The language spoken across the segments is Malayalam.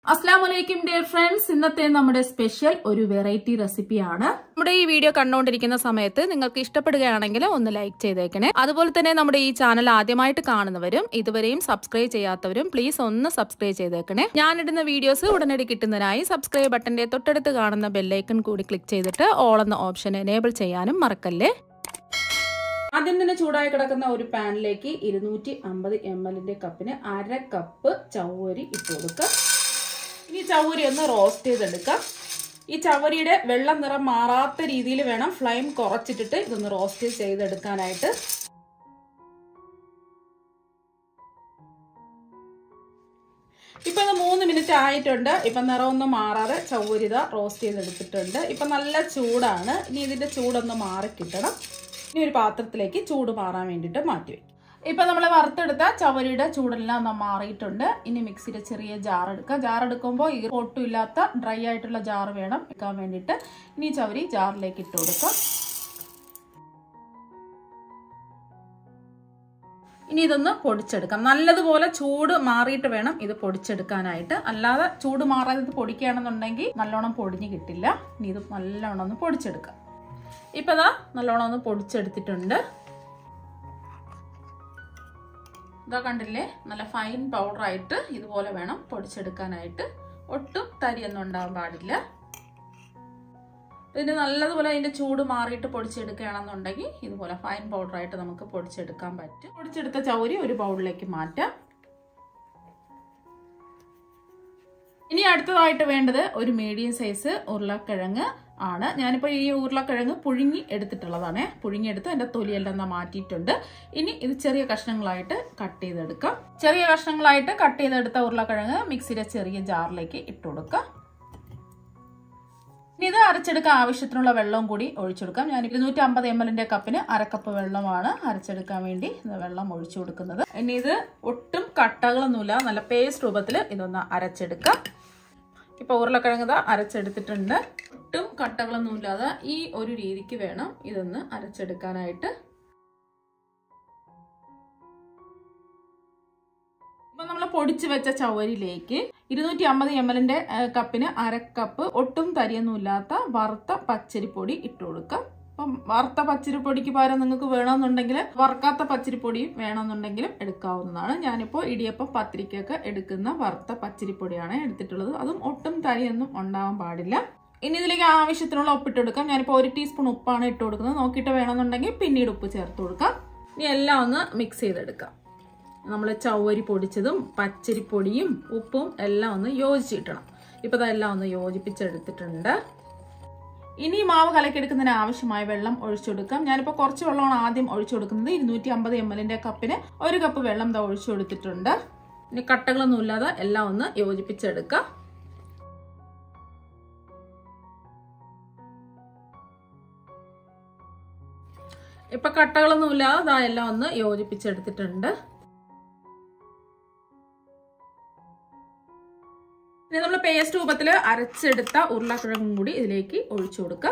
അസ്സലാമലൈക്കും ഡിയർ ഫ്രണ്ട്സ്, ഇന്നത്തെ നമ്മുടെ സ്പെഷ്യൽ ഒരു വെറൈറ്റി റെസിപ്പിയാണ്. നമ്മുടെ ഈ വീഡിയോ കണ്ടുകൊണ്ടിരിക്കുന്ന സമയത്ത് നിങ്ങൾക്ക് ഇഷ്ടപ്പെടുകയാണെങ്കിൽ ഒന്ന് ലൈക്ക് ചെയ്തേക്കണേ. അതുപോലെ തന്നെ നമ്മുടെ ഈ ചാനൽ ആദ്യമായിട്ട് കാണുന്നവരും ഇതുവരെയും സബ്സ്ക്രൈബ് ചെയ്യാത്തവരും പ്ലീസ് ഒന്ന് സബ്സ്ക്രൈബ് ചെയ്തേക്കണേ. ഞാനിടുന്ന വീഡിയോസ് ഉടനടി കിട്ടുന്നതിനായി സബ്സ്ക്രൈബ് ബട്ടന്റെ തൊട്ടടുത്ത് കാണുന്ന ബെല്ലൈക്കൺ കൂടി ക്ലിക്ക് ചെയ്തിട്ട് ഓൾ എന്ന ഓപ്ഷൻ എനേബിൾ ചെയ്യാനും മറക്കല്ലേ. ആദ്യം തന്നെ ചൂടായി കിടക്കുന്ന ഒരു പാനിലേക്ക് 250 ml കപ്പിന് 1/2 കപ്പ് ചവ്വരി ഇട്ട് കൊടുക്കുക. ഇനി ചവ്വരി ഒന്ന് റോസ്റ്റ് ചെയ്തെടുക്കാം. ഈ ചവ്വരിയുടെ വെള്ള നിറം മാറാത്ത രീതിയിൽ വേണം ഫ്ലെയിം കുറച്ചിട്ടിട്ട് ഇതൊന്ന് റോസ്റ്റ് ചെയ്തെടുക്കാനായിട്ട്. ഇപ്പൊ ഇത് 3 മിനിറ്റ് ആയിട്ടുണ്ട്. ഇപ്പൊ നിറമൊന്നും മാറാതെ ചവ്വരി റോസ്റ്റ് ചെയ്തെടുത്തിട്ടുണ്ട്. ഇപ്പൊ നല്ല ചൂടാണ്. ഇനി ഇതിന്റെ ചൂടൊന്ന് മാറി കിട്ടണം. ഇനി ഒരു പാത്രത്തിലേക്ക് ചൂട് മാറാൻ വേണ്ടിയിട്ട് മാറ്റി വയ്ക്കും. ഇപ്പൊ നമ്മൾ വറുത്തെടുത്ത ചവരിയുടെ ചൂടെല്ലാം മാറിയിട്ടുണ്ട്. ഇനി മിക്സിയുടെ ചെറിയ ജാർ എടുക്കുക. ജാർ എടുക്കുമ്പോൾ ഈ ഒട്ടും ഇല്ലാത്ത ഡ്രൈ ആയിട്ടുള്ള ജാർ വേണം എടുക്കാൻ വേണ്ടിയിട്ട്. ഇനി ചവരി ജാറിലേക്ക് ഇട്ട് കൊടുക്കാം. ഇനി ഇതൊന്ന് പൊടിച്ചെടുക്കാം. നല്ലതുപോലെ ചൂട് മാറിയിട്ട് വേണം ഇത് പൊടിച്ചെടുക്കാനായിട്ട്. അല്ലാതെ ചൂട് മാറാതെ ഇത് പൊടിക്കുകയാണെന്നുണ്ടെങ്കിൽ നല്ലോണം പൊടിഞ്ഞ് കിട്ടില്ല. ഇനി ഇത് നല്ലോണം ഒന്ന് പൊടിച്ചെടുക്കാം. ഇപ്പൊ ഇതാ നല്ലോണം ഒന്ന് പൊടിച്ചെടുത്തിട്ടുണ്ട്. ഇതാ കണ്ടില്ലേ, നല്ല ഫൈൻ പൗഡർ ആയിട്ട് ഇതുപോലെ വേണം പൊടിച്ചെടുക്കാനായിട്ട്. ഒട്ടും തരിയൊന്നും ഉണ്ടാവാൻ പാടില്ല. ഇതിന് നല്ലതുപോലെ അതിന്റെ ചൂട് മാറിയിട്ട് പൊടിച്ചെടുക്കുകയാണെന്നുണ്ടെങ്കിൽ ഇതുപോലെ ഫൈൻ പൗഡർ ആയിട്ട് നമുക്ക് പൊടിച്ചെടുക്കാൻ പറ്റും. പൊടിച്ചെടുത്ത ചൗരി ഒരു ബൗളിലേക്ക് മാറ്റാം. ഇനി അടുത്തതായിട്ട് വേണ്ടത് ഒരു മീഡിയം സൈസ് ഉരുളക്കിഴങ്ങ് ആണ്. ഞാനിപ്പോൾ ഈ ഉരുളക്കിഴങ്ങ് പുഴുങ്ങി എടുത്തിട്ടുള്ളതാണ്. പുഴുങ്ങിയെടുത്ത് അതിന്റെ തൊലിയെല്ലാം മാറ്റിയിട്ടുണ്ട്. ഇനി ഇത് ചെറിയ കഷ്ണങ്ങളായിട്ട് കട്ട് ചെയ്തെടുക്കാം. ചെറിയ കഷ്ണങ്ങളായിട്ട് കട്ട് ചെയ്തെടുത്ത ഉരുളക്കിഴങ്ങ് മിക്സിയുടെ ചെറിയ ജാറിലേക്ക് ഇട്ട് കൊടുക്കാം. ഇനി ഇത് അരച്ചെടുക്കാൻ ആവശ്യത്തിനുള്ള വെള്ളവും കൂടി ഒഴിച്ചെടുക്കാം. ഞാൻ 250 ml കപ്പിന് 1/2 കപ്പ് വെള്ളമാണ് അരച്ചെടുക്കാൻ വേണ്ടി വെള്ളം ഒഴിച്ചു കൊടുക്കുന്നത്. ഇനി ഇത് ഒട്ടും കട്ടകളൊന്നുമില്ല, നല്ല പേസ്റ്റ് രൂപത്തിൽ ഇതൊന്ന് അരച്ചെടുക്കാം. ഇപ്പൊ ഉരുളക്കിഴങ്ങ് അരച്ചെടുത്തിട്ടുണ്ട്. ഒട്ടും കട്ടകളൊന്നുമില്ലാതെ ഈ ഒരു രീതിക്ക് വേണം ഇതൊന്ന് അരച്ചെടുക്കാനായിട്ട്. ഇപ്പൊ നമ്മൾ പൊടിച്ചു വെച്ച ചവരിലേക്ക് 250 ml കപ്പിന് 1/2 കപ്പ് ഒട്ടും തരിയൊന്നുമില്ലാത്ത വറുത്ത പച്ചരിപ്പൊടി ഇട്ട് കൊടുക്കാം. അപ്പം വറുത്ത പച്ചരിപ്പൊടിക്ക് പകരം നിങ്ങൾക്ക് വേണമെന്നുണ്ടെങ്കിൽ വറുക്കാത്ത പച്ചരിപ്പൊടി വേണമെന്നുണ്ടെങ്കിലും എടുക്കാവുന്നതാണ്. ഞാനിപ്പോൾ ഇടിയപ്പം പത്തിരിക്കൊക്കെ എടുക്കുന്ന വറുത്ത പച്ചരിപ്പൊടിയാണ് എടുത്തിട്ടുള്ളത്. അതും ഒട്ടും തരിയൊന്നും ഉണ്ടാവാൻ പാടില്ല. ഇനി ഇതിലേക്ക് ആവശ്യത്തിനുള്ള ഉപ്പിട്ട് കൊടുക്കാം. ഞാനിപ്പോൾ 1 ടീസ്പൂൺ ഉപ്പാണ് ഇട്ട് കൊടുക്കുന്നത്. നോക്കിയിട്ട് വേണമെന്നുണ്ടെങ്കിൽ പിന്നീട് ഉപ്പ് ചേർത്ത് കൊടുക്കാം. ഇനി എല്ലാം ഒന്ന് മിക്സ് ചെയ്തെടുക്കാം. നമ്മൾ ചവ്വരി പൊടിച്ചതും പച്ചരിപ്പൊടിയും ഉപ്പും എല്ലാം ഒന്ന് യോജിച്ചിട്ടണം. ഇപ്പം അതെല്ലാം ഒന്ന് യോജിപ്പിച്ചെടുത്തിട്ടുണ്ട്. ഇനി മാവ് കലക്കിയെടുക്കുന്നതിന് ആവശ്യമായ വെള്ളം ഒഴിച്ചു കൊടുക്കാം. ഞാനിപ്പോൾ കുറച്ച് വെള്ളമാണ് ആദ്യം ഒഴിച്ചു കൊടുക്കുന്നത്. 250 ml കപ്പിന് 1 കപ്പ് വെള്ളം ഒഴിച്ചു കൊടുത്തിട്ടുണ്ട്. ഇനി കട്ടകളൊന്നും ഇല്ലാതെ എല്ലാം ഒന്ന് യോജിപ്പിച്ചെടുക്കാം. ഇപ്പൊ കട്ടകളൊന്നും ഇല്ലാതെ എല്ലാം ഒന്ന് യോജിപ്പിച്ചെടുത്തിട്ടുണ്ട്. ഇനി നമ്മൾ പേസ്റ്റ് രൂപത്തിൽ അരച്ചെടുത്ത ഉരുളക്കിഴങ്ങും കൂടി ഇതിലേക്ക് ഒഴിച്ചു കൊടുക്കാം.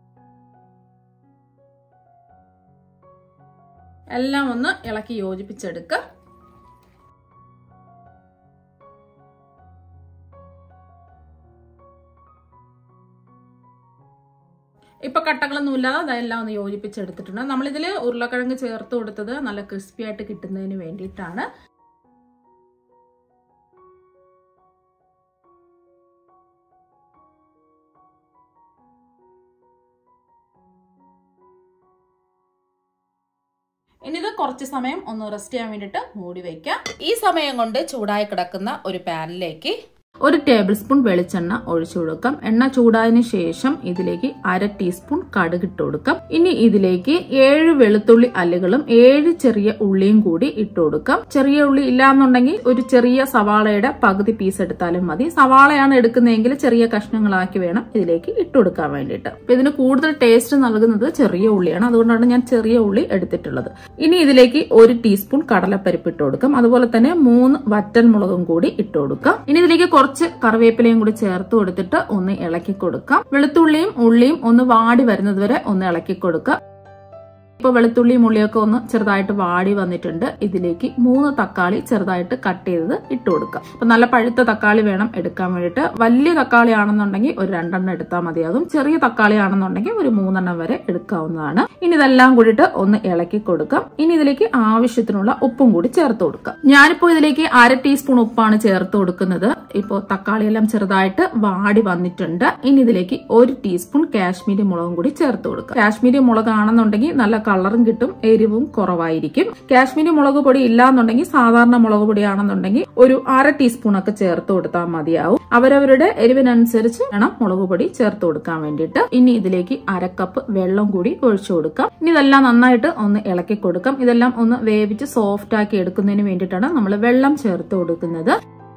എല്ലാം ഒന്ന് ഇളക്കി യോജിപ്പിച്ചെടുക്കുക. ഇപ്പൊ കട്ടകളൊന്നും ഇല്ലാതെ അതെല്ലാം ഒന്ന് യോജിപ്പിച്ചെടുത്തിട്ടുണ്ട്. നമ്മളിതിൽ ഉരുളക്കിഴങ്ങ് ചേർത്ത് കൊടുത്തത് നല്ല ക്രിസ്പി ആയിട്ട് കിട്ടുന്നതിന് വേണ്ടിയിട്ടാണ്. ഇനി ഇത് കുറച്ച് സമയം ഒന്ന് റെസ്റ്റ് ചെയ്യാൻ വേണ്ടിയിട്ട് മൂടി വയ്ക്കാം. ഈ സമയം കൊണ്ട് ചൂടായി കിടക്കുന്ന ഒരു പാനിലേക്ക് 1 ടേബിൾ സ്പൂൺ വെളിച്ചെണ്ണ ഒഴിച്ചു കൊടുക്കാം. എണ്ണ ചൂടായതിനു ശേഷം ഇതിലേക്ക് 1/2 ടീസ്പൂൺ കടുക് ഇട്ട് കൊടുക്കാം. ഇനി ഇതിലേക്ക് 7 വെളുത്തുള്ളി അല്ലികളും 7 ചെറിയ ഉള്ളിയും കൂടി ഇട്ട് കൊടുക്കാം. ചെറിയ ഉള്ളി ഇല്ലാന്നുണ്ടെങ്കിൽ ഒരു ചെറിയ സവാളയുടെ പകുതി പീസ് എടുത്താലും മതി. സവാളയാണ് എടുക്കുന്നതെങ്കിൽ ചെറിയ കഷ്ണങ്ങളാക്കി വേണം ഇതിലേക്ക് ഇട്ട് കൊടുക്കാൻ വേണ്ടിയിട്ട്. അപ്പൊ ഇതിന് കൂടുതൽ ടേസ്റ്റ് നൽകുന്നത് ചെറിയ ഉള്ളിയാണ്. അതുകൊണ്ടാണ് ഞാൻ ചെറിയ ഉള്ളി എടുത്തിട്ടുള്ളത്. ഇനി ഇതിലേക്ക് 1 ടീസ്പൂൺ കടലപ്പരിപ്പ് ഇട്ട് കൊടുക്കാം. അതുപോലെ തന്നെ 3 വറ്റൽ മുളകും കൂടി ഇട്ട് കൊടുക്കാം. ഇനി ഇതിലേക്ക് കുറച്ച് കറിവേപ്പിലയും കൂടി ചേർത്ത് കൊടുത്തിട്ട് ഒന്ന് ഇളക്കി കൊടുക്കാം. വെളുത്തുള്ളിയും ഉള്ളിയും ഒന്ന് വാടി വരുന്നത് വരെ ഒന്ന് ഇളക്കി കൊടുക്കാം. ഇപ്പോൾ വെളുത്തുള്ളിയും ഉള്ളിയൊക്കെ ഒന്ന് ചെറുതായിട്ട് വാടി വന്നിട്ടുണ്ട്. ഇതിലേക്ക് 3 തക്കാളി ചെറുതായിട്ട് കട്ട് ചെയ്തത് ഇട്ട് കൊടുക്കാം. അപ്പൊ നല്ല പഴുത്ത തക്കാളി വേണം എടുക്കാൻ വേണ്ടിയിട്ട്. വലിയ തക്കാളി ആണെന്നുണ്ടെങ്കിൽ ഒരു 2 എണ്ണം എടുത്താൽ മതിയാകും. ചെറിയ തക്കാളി ആണെന്നുണ്ടെങ്കിൽ ഒരു 3 എണ്ണം വരെ എടുക്കാവുന്നതാണ്. ഇനി ഇതെല്ലാം കൂടിയിട്ട് ഒന്ന് ഇളക്കി കൊടുക്കാം. ഇനി ഇതിലേക്ക് ആവശ്യത്തിനുള്ള ഉപ്പും കൂടി ചേർത്ത് കൊടുക്കാം. ഞാനിപ്പോ ഇതിലേക്ക് 1/2 ടീസ്പൂൺ ഉപ്പാണ് ചേർത്ത് കൊടുക്കുന്നത്. ഇപ്പോൾ തക്കാളിയെല്ലാം ചെറുതായിട്ട് വാടി വന്നിട്ടുണ്ട്. ഇനി ഇതിലേക്ക് 1 ടീസ്പൂൺ കാശ്മീരി മുളകും കൂടി ചേർത്ത് കൊടുക്കാം. കാശ്മീരി മുളകാണെന്നുണ്ടെങ്കിൽ നല്ല കളറും കിട്ടും, എരിവും കുറവായിരിക്കും. കാശ്മീരി മുളക് പൊടി ഇല്ലാന്നുണ്ടെങ്കിൽ സാധാരണ മുളക് പൊടിയാണെന്നുണ്ടെങ്കിൽ ഒരു 1/2 ടീസ്പൂൺ ഒക്കെ ചേർത്ത് കൊടുത്താൽ മതിയാവും. അവരവരുടെ എരിവിനനുസരിച്ച് വേണം മുളക് പൊടി ചേർത്ത് കൊടുക്കാൻ വേണ്ടിയിട്ട്. ഇനി ഇതിലേക്ക് 1/2 കപ്പ് വെള്ളം കൂടി ഒഴിച്ചു കൊടുക്കാം. ഇനി ഇതെല്ലാം നന്നായിട്ട് ഒന്ന് ഇളക്കി കൊടുക്കാം. ഇതെല്ലാം ഒന്ന് വേവിച്ച് സോഫ്റ്റ് ആക്കി എടുക്കുന്നതിന് വേണ്ടിയിട്ടാണ് നമ്മൾ വെള്ളം ചേർത്ത് കൊടുക്കുന്നത്.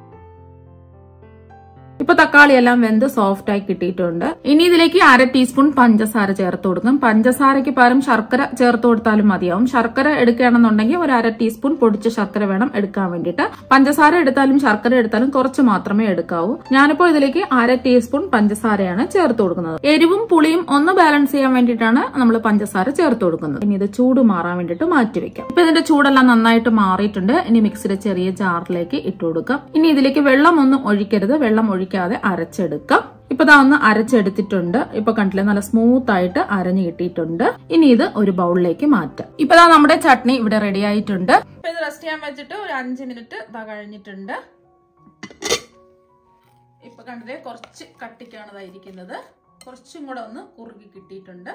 ഇപ്പൊ തക്കാളി എല്ലാം വെന്ത് സോഫ്റ്റ് ആയി കിട്ടിയിട്ടുണ്ട്. ഇനി ഇതിലേക്ക് 1/2 ടീസ്പൂൺ പഞ്ചസാര ചേർത്ത് കൊടുക്കും. പഞ്ചസാരയ്ക്ക് പകരം ശർക്കര ചേർത്ത് കൊടുത്താലും മതിയാവും. ശർക്കര എടുക്കുകയാണെന്നുണ്ടെങ്കിൽ ഒരു 1/2 ടീസ്പൂൺ പൊടിച്ച ശർക്കര വേണം എടുക്കാൻ വേണ്ടിയിട്ട്. പഞ്ചസാര എടുത്താലും ശർക്കര എടുത്താലും കുറച്ച് മാത്രമേ എടുക്കാവൂ. ഞാനിപ്പോ ഇതിലേക്ക് 1/2 ടീസ്പൂൺ പഞ്ചസാരയാണ് ചേർത്ത് കൊടുക്കുന്നത്. എരിവും പുളിയും ഒന്ന് ബാലൻസ് ചെയ്യാൻ വേണ്ടിയിട്ടാണ് നമ്മൾ പഞ്ചസാര ചേർത്ത് കൊടുക്കുന്നത്. ഇനി ഇത് ചൂട് മാറാൻ വേണ്ടിയിട്ട് മാറ്റിവെക്കാം. ഇപ്പൊ ഇതിന്റെ ചൂടെല്ലാം നന്നായിട്ട് മാറിയിട്ടുണ്ട്. ഇനി മിക്സിയുടെ ചെറിയ ജാറിലേക്ക് ഇട്ട് കൊടുക്കാം. ഇനി ഇതിലേക്ക് വെള്ളം ഒന്നും ഒഴിക്കരുത്. വെള്ളം ഒഴിക്കാതെ അരച്ചെടുക്കാം. ഇപ്പൊ ഇതാ ഒന്ന് അരച്ചെടുത്തിട്ടുണ്ട്. ഇപ്പൊ കണ്ടില്ലേ, നല്ല സ്മൂത്ത് ആയിട്ട് അരഞ്ഞു കിട്ടിയിട്ടുണ്ട്. ഇനി ഇത് ഒരു ബൗളിലേക്ക് മാറ്റാം. ഇപ്പൊ ഇതാ നമ്മുടെ ചട്നി ഇവിടെ റെഡി ആയിട്ടുണ്ട്. ഇപ്പൊ ഇത് റെസ്റ്റ് ചെയ്യാൻ വെച്ചിട്ട് ഒരു 5 മിനിറ്റ് ഇതാ കഴിഞ്ഞിട്ടുണ്ട്. ഇപ്പൊ കണ്ടില്ലേ, കുറച്ച് കട്ടിക്കാണ് ഇതായിരിക്കുന്നത്. കുറച്ചും കൂടെ ഒന്ന് കുറുകി കിട്ടിയിട്ടുണ്ട്.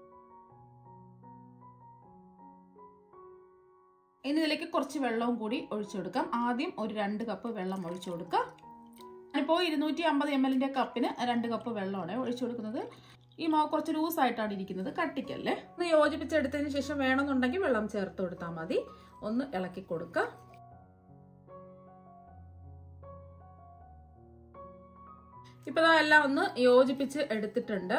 ഇനി ഇതിലേക്ക് കുറച്ച് വെള്ളവും കൂടി ഒഴിച്ചു കൊടുക്കാം. ആദ്യം ഒരു 2 കപ്പ് വെള്ളം ഒഴിച്ചു കൊടുക്കാം. ഞാനിപ്പോൾ 250 ml കപ്പിന് 2 കപ്പ് വെള്ളമാണ് ഒഴിച്ചു കൊടുക്കുന്നത്. ഈ മാവ് കുറച്ച് ലൂസായിട്ടാണ് ഇരിക്കുന്നത്, കട്ടിക്കല്ലേ. ഒന്ന് യോജിപ്പിച്ചെടുത്തതിന് ശേഷം വേണമെന്നുണ്ടെങ്കിൽ വെള്ളം ചേർത്ത് കൊടുത്താൽ മതി. ഒന്ന് ഇളക്കി കൊടുക്കുക. ഇപ്പൊ എല്ലാം ഒന്ന് യോജിപ്പിച്ച് എടുത്തിട്ടുണ്ട്.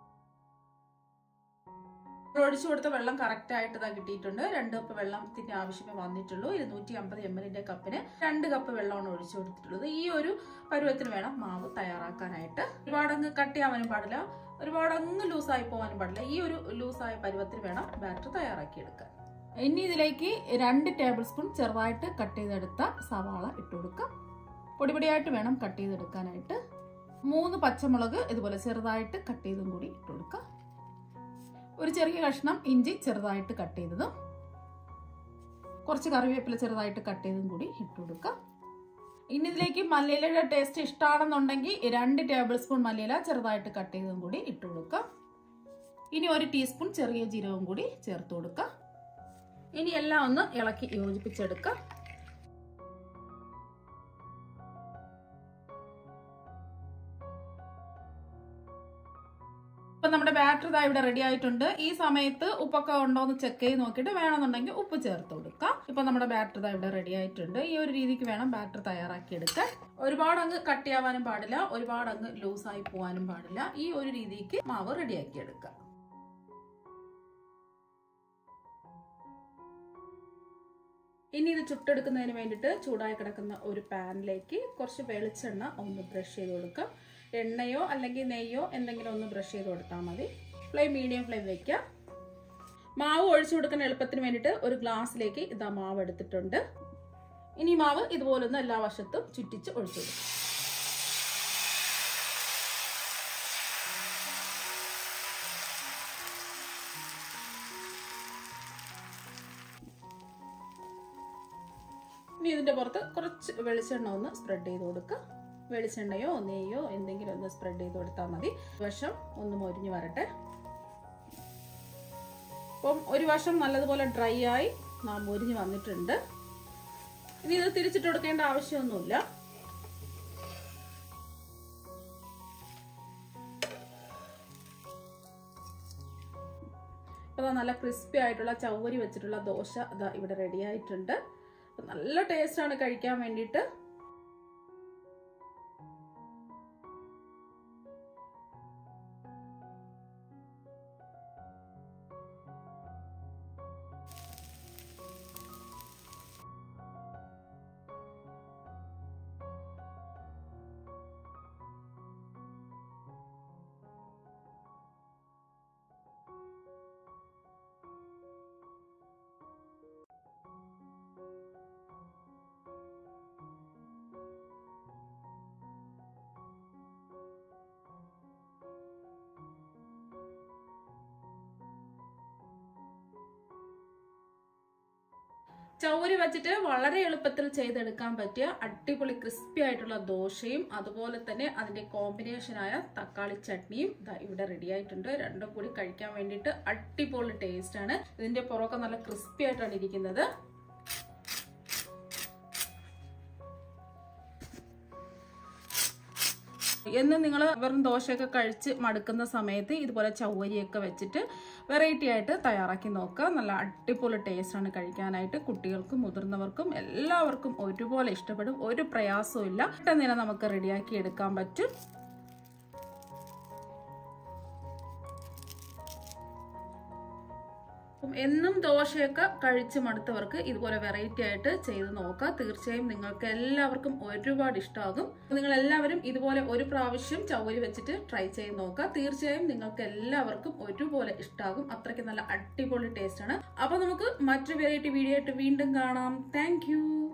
ഒഴിച്ചു കൊടുത്ത വെള്ളം കറക്റ്റ് ആയിട്ട് ഇതാ കിട്ടിയിട്ടുണ്ട്. 2 കപ്പ് വെള്ളത്തിന്റെ ആവശ്യമേ വന്നിട്ടുള്ളൂ. 250 ml കപ്പിന് 2 കപ്പ് വെള്ളമാണ് ഒഴിച്ചു കൊടുത്തിട്ടുള്ളത്. ഈ ഒരു പരുവത്തിന് വേണം മാവ് തയ്യാറാക്കാനായിട്ട്. ഒരുപാടങ്ങ് കട്ടിയാവാനും പാടില്ല, ഒരുപാടങ്ങ് ലൂസായി പോകാനും പാടില്ല. ഈ ഒരു ലൂസായ പരുവത്തിന് വേണം ബാറ്റർ തയ്യാറാക്കിയെടുക്കാൻ. ഇനി ഇതിലേക്ക് 2 ടേബിൾ സ്പൂൺ ചെറുതായിട്ട് കട്ട് ചെയ്തെടുത്ത സവാള ഇട്ട് കൊടുക്കാം. പൊടിപൊടിയായിട്ട് വേണം കട്ട് ചെയ്തെടുക്കാനായിട്ട്. 3 പച്ചമുളക് ഇതുപോലെ ചെറുതായിട്ട് കട്ട് ചെയ്തും കൂടി ഇട്ട് കൊടുക്കാം. ഒരു ചെറിയ കഷ്ണം ഇഞ്ചി ചെറുതായിട്ട് കട്ട് ചെയ്തതും, കുറച്ച് കറിവേപ്പില ചെറുതായിട്ട് കട്ട് ചെയ്തും കൂടി ഇട്ട് കൊടുക്കാം. ഇനി ഇതിലേക്ക് മല്ലിയിലയുടെ ടേസ്റ്റ് ഇഷ്ടമാണെന്നുണ്ടെങ്കിൽ 2 ടേബിൾ സ്പൂൺ മല്ലിയില ചെറുതായിട്ട് കട്ട് ചെയ്തും കൂടി ഇട്ട് കൊടുക്കാം. ഇനി 1 ടീസ്പൂൺ ചെറിയ ജീരകം കൂടി ചേർത്ത് കൊടുക്കാം. ഇനി എല്ലാം ഒന്ന് ഇളക്കി യോജിപ്പിച്ചെടുക്കാം. ഇപ്പൊ നമ്മുടെ ബാറ്റർ ഇതാ ഇവിടെ റെഡി ആയിട്ടുണ്ട്. ഈ സമയത്ത് ഉപ്പൊക്കെ ഉണ്ടോ എന്ന് ചെക്ക് ചെയ്ത് നോക്കിയിട്ട് വേണമെന്നുണ്ടെങ്കിൽ ഉപ്പ് ചേർത്ത് കൊടുക്കാം. ഇപ്പൊ നമ്മുടെ ബാറ്റർ ഇതാ ഇവിടെ റെഡി ആയിട്ടുണ്ട്. ഈ ഒരു രീതിക്ക് വേണം ബാറ്റർ തയ്യാറാക്കി എടുക്കാൻ. ഒരുപാട് അങ്ങ് കട്ടിയാവാനും പാടില്ല, ഒരുപാട് അങ്ങ് ലൂസായി പോകാനും പാടില്ല. ഈ ഒരു രീതിക്ക് മാവ് റെഡിയാക്കി എടുക്കാം. ഇനി ഇത് ചുട്ടെടുക്കുന്നതിന് വേണ്ടിയിട്ട് ചൂടായി കിടക്കുന്ന ഒരു പാനിലേക്ക് കുറച്ച് വെളിച്ചെണ്ണ ഒന്ന് ബ്രഷ് ചെയ്ത് കൊടുക്കാം. എണ്ണയോ അല്ലെങ്കിൽ നെയ്യോ എന്തെങ്കിലും ഒന്ന് ബ്രഷ് ചെയ്ത് കൊടുത്താൽ മതി. ഫ്ലെയിം മീഡിയം ഫ്ലെയിം വയ്ക്കുക. മാവ് ഒഴിച്ചു കൊടുക്കുന്ന എളുപ്പത്തിന് വേണ്ടിയിട്ട് ഒരു ഗ്ലാസ്സിലേക്ക് ഇതാ മാവ് എടുത്തിട്ടുണ്ട്. ഇനി മാവ് ഇതുപോലൊന്ന് എല്ലാ വശത്തും ചുറ്റിച്ച് ഒഴിച്ചു കൊടുക്കും. ഇനി ഇതിന്റെ പുറത്ത് കുറച്ച് വെളിച്ചെണ്ണ ഒന്ന് സ്പ്രെഡ് ചെയ്ത് കൊടുക്കുക. വെളിച്ചെണ്ണയോ നെയ്യോ എന്തെങ്കിലും ഒന്ന് സ്പ്രെഡ് ചെയ്ത് കൊടുത്താൽ മതി. വശം ഒന്ന് മൊരിഞ്ഞ് വരട്ടെ. അപ്പം ഒരു വശം നല്ലതുപോലെ ഡ്രൈ ആയി മൊരിഞ്ഞ് വന്നിട്ടുണ്ട്. ഇനി ഇത് തിരിച്ചിട്ട് കൊടുക്കേണ്ട ആവശ്യമൊന്നുമില്ല. ഇപ്പൊ നല്ല ക്രിസ്പി ആയിട്ടുള്ള ചവ്വരി വെച്ചിട്ടുള്ള ദോശ ഇതാ ഇവിടെ റെഡി ആയിട്ടുണ്ട്. നല്ല ടേസ്റ്റ് ആണ് കഴിക്കാൻ വേണ്ടിയിട്ട്. ചൗവരി വെച്ചിട്ട് വളരെ എളുപ്പത്തിൽ ചെയ്തെടുക്കാൻ പറ്റിയ അടിപൊളി ക്രിസ്പി ആയിട്ടുള്ള ദോശയും അതുപോലെ തന്നെ അതിന്റെ കോമ്പിനേഷനായ തക്കാളി ചട്നിയും ഇവിടെ റെഡി ആയിട്ടുണ്ട്. രണ്ടും കൂടി കഴിക്കാൻ വേണ്ടിയിട്ട് അടിപൊളി ടേസ്റ്റ് ആണ്. ഇതിന്റെ പുറമൊക്കെ നല്ല ക്രിസ്പി ആയിട്ടാണ് ഇരിക്കുന്നത്. എന്നും നിങ്ങൾ വെറും ദോശയൊക്കെ കഴിച്ച് മടുക്കുന്ന സമയത്ത് ഇതുപോലെ ചൗവരിയൊക്കെ വെച്ചിട്ട് വെറൈറ്റി ആയിട്ട് തയ്യാറാക്കി നോക്കുക. നല്ല അടിപൊളി ടേസ്റ്റാണ് കഴിക്കാനായിട്ട്. കുട്ടികൾക്കും മുതിർന്നവർക്കും എല്ലാവർക്കും ഒരുപോലെ ഇഷ്ടപ്പെടും. ഒരു പ്രയാസവും ഇല്ല. പെട്ടെന്ന് തന്നെ നമുക്ക് റെഡിയാക്കി എടുക്കാൻ പറ്റും. എന്നും ദോശയൊക്കെ കഴിച്ച് മടുത്തവർക്ക് ഇതുപോലെ വെറൈറ്റി ആയിട്ട് ചെയ്ത് നോക്കുക. തീർച്ചയായും നിങ്ങൾക്ക് എല്ലാവർക്കും ഒരുപാട് ഇഷ്ടമാകും. നിങ്ങൾ എല്ലാവരും ഇതുപോലെ ഒരു പ്രാവശ്യം ചൗവരി വെച്ചിട്ട് ട്രൈ ചെയ്ത് നോക്കുക. തീർച്ചയായും നിങ്ങൾക്ക് എല്ലാവർക്കും ഒരുപോലെ ഇഷ്ടമാകും. അത്രയ്ക്ക് നല്ല അടിപൊളി ടേസ്റ്റ് ആണ്. അപ്പൊ നമുക്ക് മറ്റൊരു വെറൈറ്റി വീഡിയോ ആയിട്ട് വീണ്ടും കാണാം. താങ്ക്